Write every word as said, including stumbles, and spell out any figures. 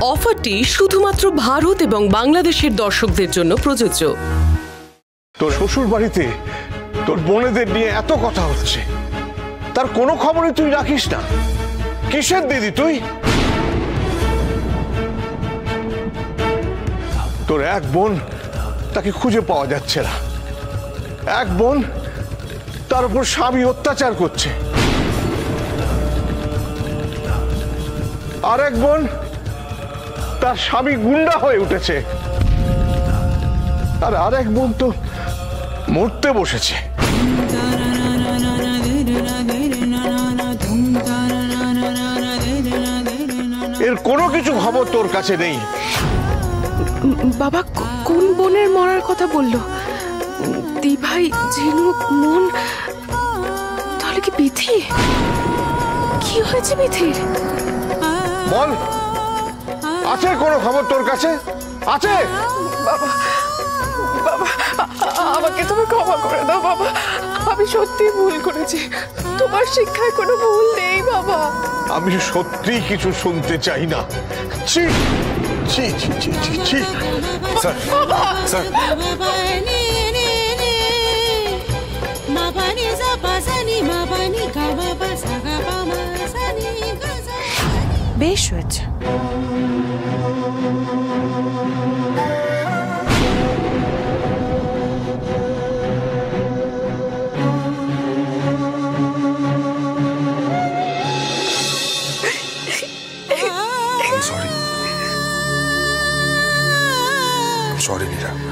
অফারটি শুধুমাত্র ভারত এবং বাংলাদেশের দর্শকদের জন্য প্রযোজ্য। তোর শ্বশুর বাড়িতে তোর বোনেদের নিয়ে এত কথা হচ্ছে, তার কোনো খবরই তুই রাখিস না। কিসের দিদি তুই? তোর এক বোন, তাকে খুঁজে পাওয়া যাচ্ছে না। এক বোন, তার উপর স্বামী অত্যাচার করছে। আর এক বোন, তার স্বামী গুন্ডা হয়ে উঠেছে। আর আরেক বোন তো মরতে বসেছে। এর কোনো কিছু খবর তোর কাছে নেই। বাবা কোন বোনের মরার কথা বললো? দিভাই, ঝিনুক, মন, তাহলে কি বিথি? কি হয়েছে বিথির? বল, আছে কোনো খবর তোর কাছে? আছে? বাবা, বাবা, আমাকে তুমি ক্ষমা করে দাও বাবা। আমি সত্যি ভুল করেছি, তোমার শিক্ষায় কোনো ভুল নেই বাবা। আমি সত্যি কিছু শুনতে চাই না। ছি ছি ছি ছি ছি ছি। স্যার, স্যার, বেশ হয়েছে। Sorry, sorry Nira.